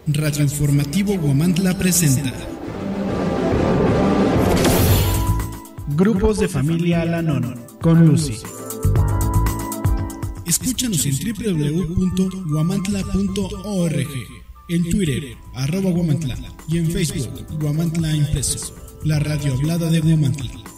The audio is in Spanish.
Radio Informativo Huamantla presenta Grupos de Familia Al-Anon con Lucy. Escúchanos en www.huamantla.org, en Twitter @Huamantla y en Facebook Huamantla Impreso, la radio hablada de Huamantla.